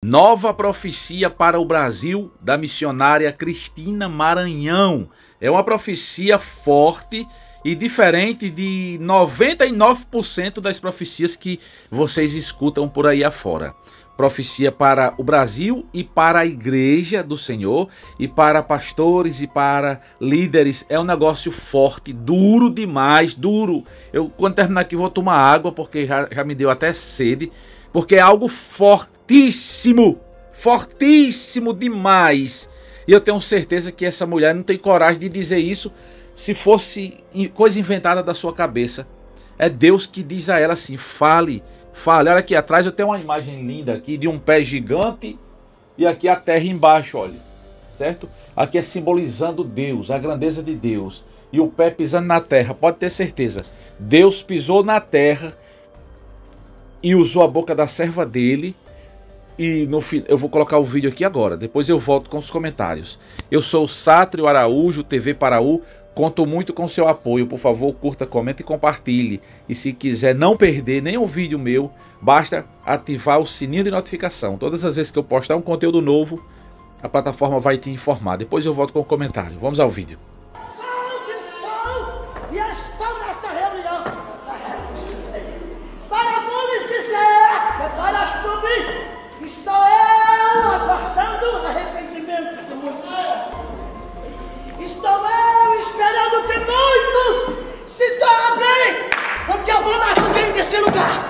Nova profecia para o Brasil da missionária Cristina Maranhão. É uma profecia forte e diferente de 99% das profecias que vocês escutam por aí afora. Profecia para o Brasil e para a igreja do Senhor, e para pastores e para líderes. É um negócio forte, duro demais, duro. Eu, quando terminar aqui, vou tomar água, porque já me deu até sede, porque é algo fortíssimo, fortíssimo demais. E eu tenho certeza que essa mulher não tem coragem de dizer isso se fosse coisa inventada da sua cabeça. É Deus que diz a ela assim: fale, fale. Olha aqui atrás, eu tenho uma imagem linda aqui de um pé gigante e aqui a terra embaixo, olha, certo? Aqui é simbolizando Deus, a grandeza de Deus, e o pé pisando na terra. Pode ter certeza, Deus pisou na terra e usou a boca da serva dele. E no fim, eu vou colocar o vídeo aqui agora, depois eu volto com os comentários. Eu sou o Sátrio Araújo, TV Paraú. Conto muito com seu apoio. Por favor, curta, comente e compartilhe. E se quiser não perder nenhum vídeo meu, basta ativar o sininho de notificação. Todas as vezes que eu postar um conteúdo novo, a plataforma vai te informar. Depois eu volto com o comentário. Vamos ao vídeo. E estou nesta reunião para vos dizer, para subir, estou eu aguardando arrependimento de muitos. Estou eu esperando que muitos se dobrem, porque eu vou matar alguém desse lugar.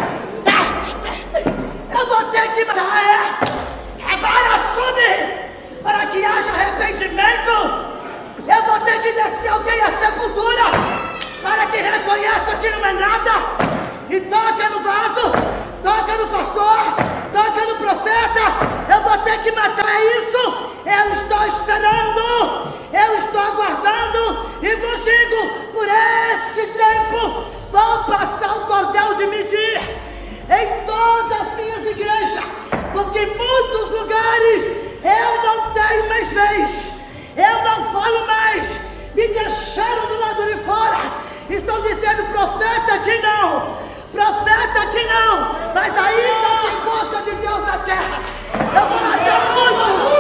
Eu vou ter que matar, agora subir, para que haja arrependimento. Eu vou ter que descer alguém à sepultura, para que reconheça que não é nada, e toca no vaso, toca no pastor, toca no profeta. Eu vou ter que matar isso. Eu estou esperando, eu estou aguardando, e vos digo, por esse tempo vou passar o cordel de medir em todas as minhas igrejas, porque em muitos lugares eu não tenho mais vez, eu não falo mais, me deixaram do lado de fora. Estão dizendo: profeta aqui não, profeta aqui não, mas ainda tem boca de Deus na terra. Eu vou matar muitos,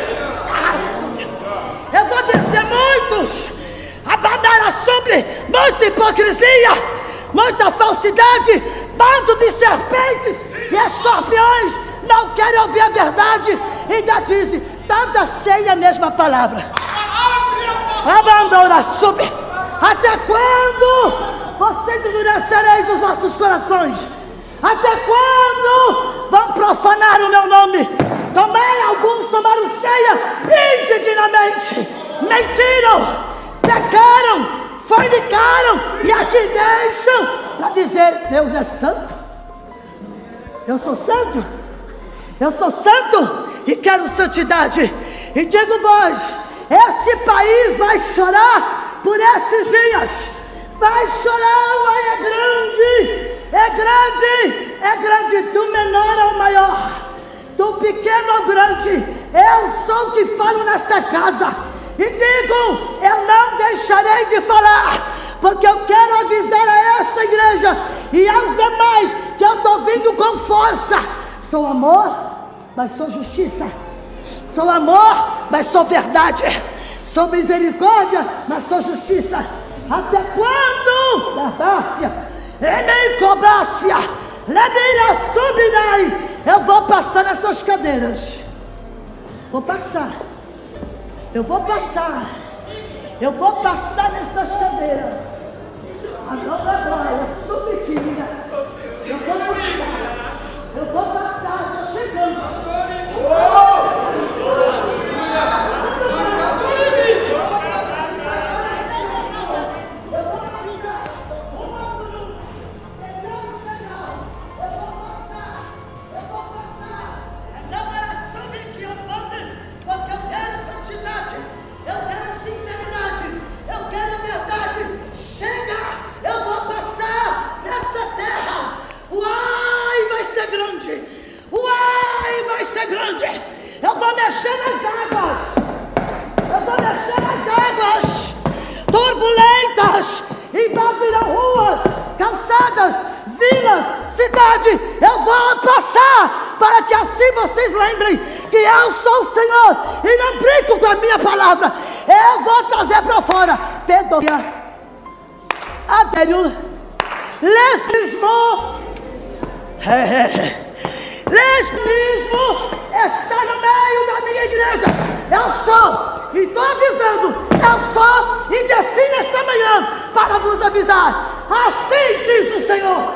eu vou descer muitos, a bandeira sobre muita hipocrisia, muita falsidade, bando de serpentes e escorpiões. Não querem ouvir a verdade, ainda dizem: toda ceia a mesma palavra. Abandona, sube. Até quando vocês endurecereis os vossos corações? Até quando vão profanar o meu nome? Alguns tomaram ceia indignamente, mentiram, pecaram, fornicaram, e aqui deixam para dizer: Deus é santo. Eu sou santo, eu sou santo e quero santidade. E digo-vos, este país vai chorar por esses dias. Vai chorar, vai, é grande, é grande, é grande, do menor ao maior, do pequeno ao grande. Eu sou o que falo nesta casa, e digo: eu não deixarei de falar, porque eu quero avisar a esta igreja e aos demais que eu estou vindo com força. Sou amor, mas sou justiça. Sou amor, mas sou verdade. Sou misericórdia, mas sou justiça. Até quando? Eu vou passar nessas cadeiras. Vou passar. Eu vou passar. Eu vou passar nessas cadeiras. Agora, subiquinha. Eu vou passar. Eu vou passar. Estou chegando. Eu vou mexer nas águas. Eu vou mexer nas águas turbulentas. Invadirão ruas, calçadas, vilas, cidade. Eu vou passar para que assim vocês lembrem que eu sou o Senhor e não brinco com a minha palavra. Eu vou trazer para fora pedofilia, adultério, lesbismo. Lesbismo está no meio da minha igreja. Eu sou, e estou avisando, eu sou, e desci nesta manhã para vos avisar. Assim diz o Senhor.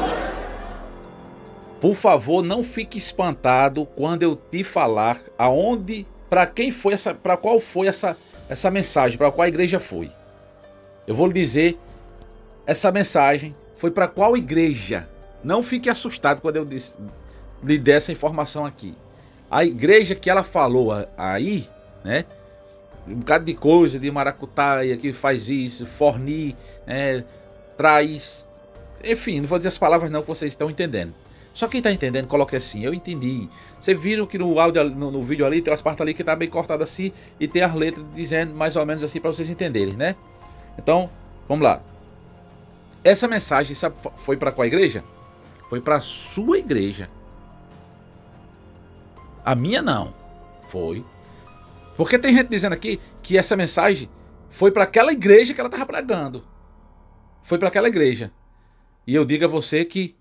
Por favor, não fique espantado quando eu te falar aonde, para quem foi essa, para qual foi essa mensagem, para qual igreja foi. Eu vou lhe dizer, essa mensagem foi para qual igreja. Não fique assustado quando eu lhe der essa informação aqui. A igreja que ela falou aí, né? Um bocado de coisa, de maracutaia, que faz isso, forni, traz. Enfim, não vou dizer as palavras não, que vocês estão entendendo. Só quem está entendendo, coloque assim, eu entendi. Vocês viram que no áudio, no vídeo ali, tem umas partes ali que tá bem cortada assim, e tem as letras dizendo mais ou menos assim para vocês entenderem, né? Então, vamos lá. Essa mensagem, sabe, foi para qual igreja? Foi para a sua igreja. A minha não. Foi. Porque tem gente dizendo aqui que essa mensagem foi para aquela igreja que ela estava pregando. Foi para aquela igreja. E eu digo a você que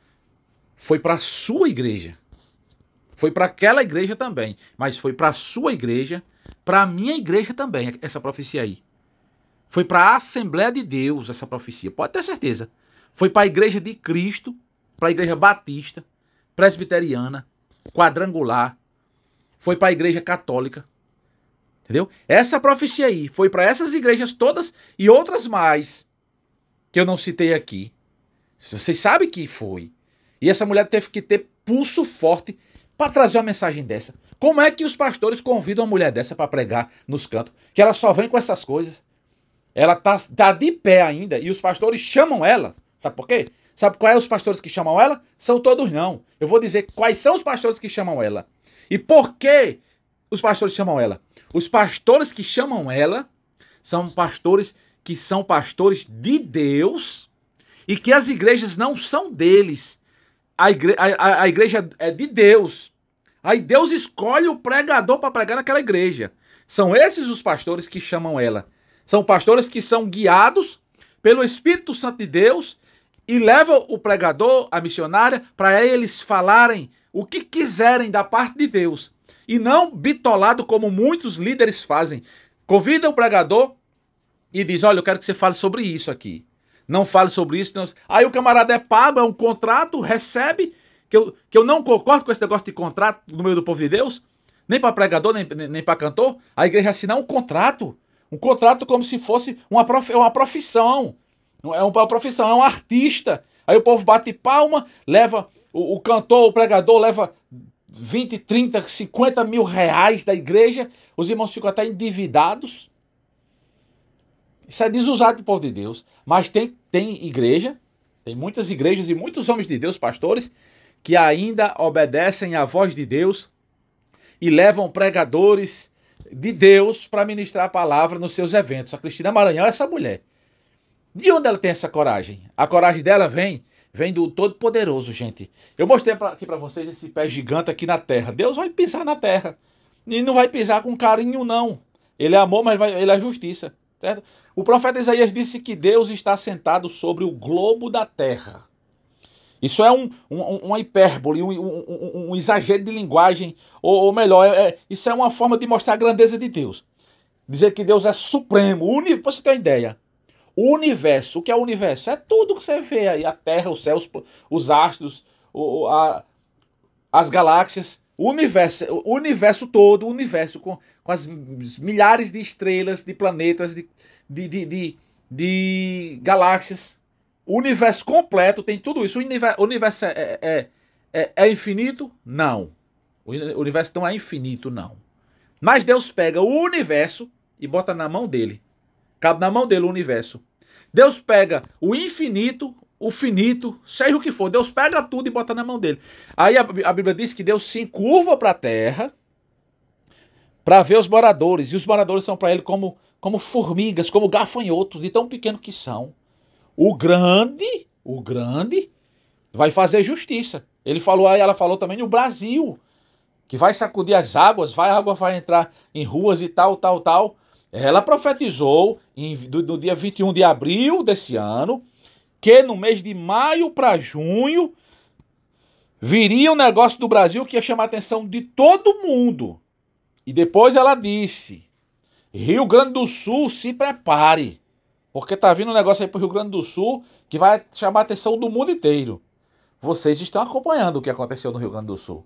foi para a sua igreja. Foi para aquela igreja também. Mas foi para a sua igreja, para a minha igreja também, essa profecia aí. Foi para a Assembleia de Deus essa profecia. Pode ter certeza. Foi para a igreja de Cristo, para a igreja batista, presbiteriana, quadrangular. Foi para a igreja católica. Entendeu? Essa profecia aí foi para essas igrejas todas e outras mais que eu não citei aqui. Vocês sabem que foi. E essa mulher teve que ter pulso forte para trazer uma mensagem dessa. Como é que os pastores convidam uma mulher dessa para pregar nos cantos? Que ela só vem com essas coisas. Ela tá de pé ainda e os pastores chamam ela. Sabe por quê? Sabe quais são os pastores que chamam ela? São todos não. Eu vou dizer quais são os pastores que chamam ela. E por que os pastores chamam ela? Os pastores que chamam ela são pastores que são pastores de Deus e que as igrejas não são deles. A igreja é de Deus. Aí Deus escolhe o pregador para pregar naquela igreja. São esses os pastores que chamam ela. São pastores que são guiados pelo Espírito Santo de Deus e levam o pregador, a missionária, para eles falarem o que quiserem da parte de Deus. E não bitolado como muitos líderes fazem. Convida o pregador e diz, olha, eu quero que você fale sobre isso aqui. Não fale sobre isso. Não. Aí o camarada é pago, é um contrato, recebe, que eu não concordo com esse negócio de contrato no meio do povo de Deus, nem para pregador, nem para cantor. A igreja assinar um contrato como se fosse uma profissão. Não é uma profissão, é um artista. Aí o povo bate palma, leva o cantor, o pregador leva 20, 30, 50 mil reais da igreja. Os irmãos ficam até endividados. Isso é desusado do povo de Deus. Mas tem igreja, tem muitas igrejas e muitos homens de Deus, pastores, que ainda obedecem à voz de Deus e levam pregadores de Deus para ministrar a palavra nos seus eventos. A Cristina Maranhão é essa mulher. De onde ela tem essa coragem? A coragem dela vem do Todo-Poderoso, gente. Eu mostrei aqui para vocês esse pé gigante aqui na terra. Deus vai pisar na terra. E não vai pisar com carinho, não. Ele é amor, mas ele é justiça. Certo? O profeta Isaías disse que Deus está sentado sobre o globo da terra. Isso é uma hipérbole, um exagero de linguagem, ou melhor, isso é uma forma de mostrar a grandeza de Deus. Dizer que Deus é supremo, para você ter uma ideia. O universo, o que é o universo? É tudo que você vê aí, a terra, os céus, os astros, as galáxias, o universo todo, o universo com as milhares de estrelas, de planetas, de galáxias. O universo completo tem tudo isso. O universo é infinito? Não. O universo não é infinito, não. Mas Deus pega o universo e bota na mão dele. Cabe na mão dele o universo. Deus pega o infinito, o finito, seja o que for. Deus pega tudo e bota na mão dele. Aí a Bíblia diz que Deus se encurva para a terra para ver os moradores. E os moradores são para ele como formigas, como gafanhotos, de tão pequeno que são. O grande vai fazer justiça. Ele falou aí, ela falou também no Brasil, que vai sacudir as águas, a água vai entrar em ruas e tal, tal, tal. Ela profetizou no dia 21 de abril desse ano, que no mês de maio para junho viria um negócio do Brasil que ia chamar a atenção de todo mundo. E depois ela disse: Rio Grande do Sul, se prepare, porque tá vindo um negócio aí pro Rio Grande do Sul que vai chamar a atenção do mundo inteiro. Vocês estão acompanhando o que aconteceu no Rio Grande do Sul.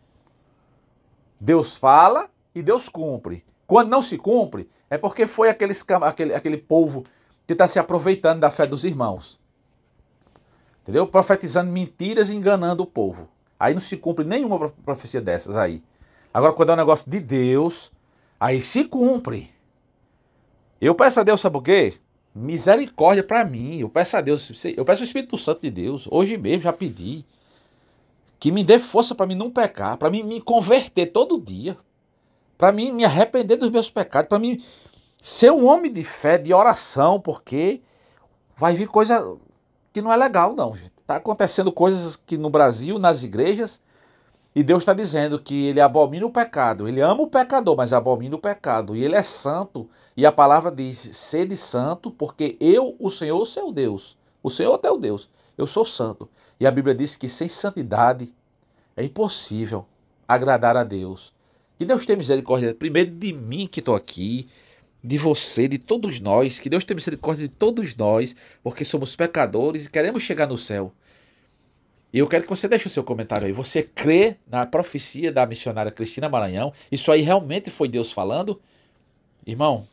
Deus fala e Deus cumpre. Quando não se cumpre, é porque foi aquele povo que está se aproveitando da fé dos irmãos. Entendeu? Profetizando mentiras e enganando o povo. Aí não se cumpre nenhuma profecia dessas aí. Agora, quando é um negócio de Deus, aí se cumpre. Eu peço a Deus, sabe o quê? Misericórdia para mim. Eu peço a Deus, eu peço o Espírito Santo de Deus. Hoje mesmo já pedi. Que me dê força para mim não pecar. Para mim me converter todo dia. Para mim me arrepender dos meus pecados. Para mim ser um homem de fé, de oração. Porque vai vir coisa que não é legal não, gente. Está acontecendo coisas que no Brasil, nas igrejas, e Deus está dizendo que ele abomina o pecado. Ele ama o pecador, mas abomina o pecado. E ele é santo. E a palavra diz: sede santo, porque eu, o Senhor, sou Deus. O Senhor é teu Deus. Eu sou santo. E a Bíblia diz que sem santidade é impossível agradar a Deus. Que Deus tenha misericórdia primeiro de mim que estou aqui, de você, de todos nós. Que Deus tenha misericórdia de todos nós, porque somos pecadores e queremos chegar no céu. E eu quero que você deixe o seu comentário aí. Você crê na profecia da missionária Cristina Maranhão? Isso aí realmente foi Deus falando? Irmão,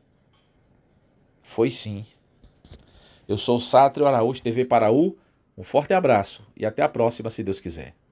foi sim. Eu sou o Sátrio Araújo, TV Paraú. Um forte abraço e até a próxima, se Deus quiser.